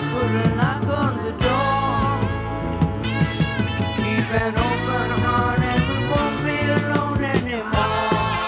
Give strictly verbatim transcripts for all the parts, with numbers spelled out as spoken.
put a lock on the door. Keep an open heart and we won't be alone anymore.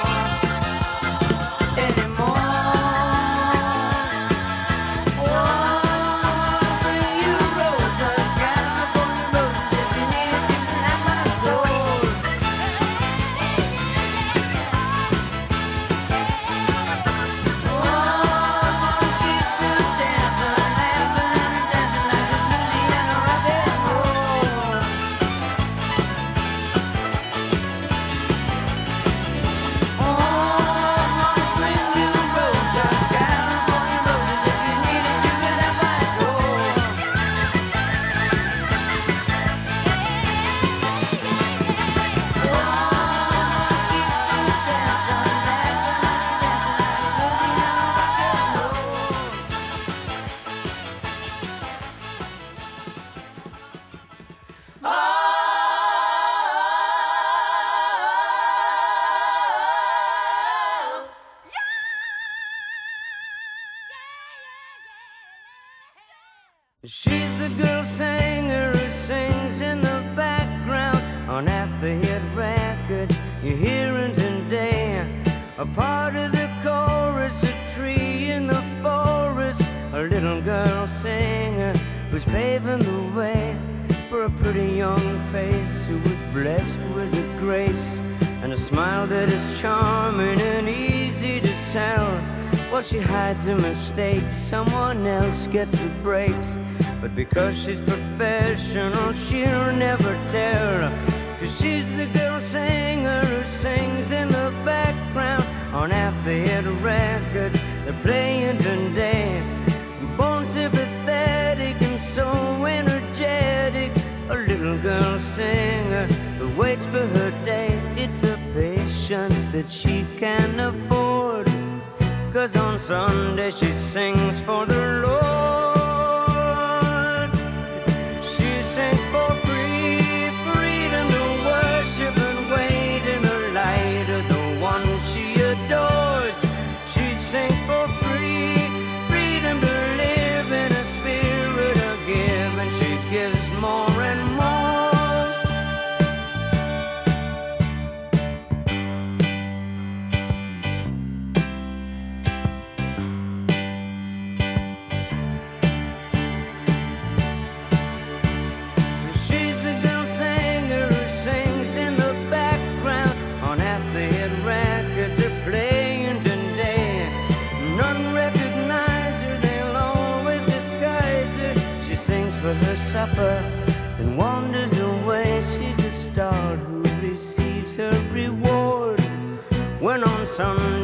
She's the girl singer who sings in the background on half the hit record you're hearing today. A part of the chorus, a tree in the forest, a little girl singer who's paving the way for a pretty young face who was blessed with a grace and a smile that is charming and easy to sell. Well, she hides her mistakes, someone else gets the breaks. But because she's professional, she'll never tell. Cause she's the girl singer who sings in the background on half the hit record they're playing today. Born sympathetic and so energetic, a little girl singer who waits for her day. It's a patience that she can't afford, cause on Sunday she sings for the Lord. And wanders away. She's a star who receives her reward when on Sunday